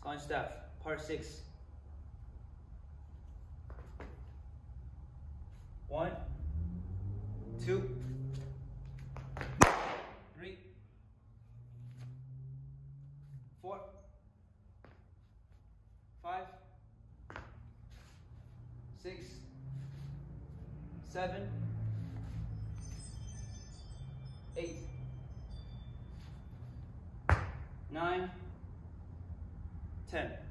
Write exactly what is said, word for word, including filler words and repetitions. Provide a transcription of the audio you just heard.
Science staff, part six. One, two, three, four, five, six, seven, eight, nine, ten.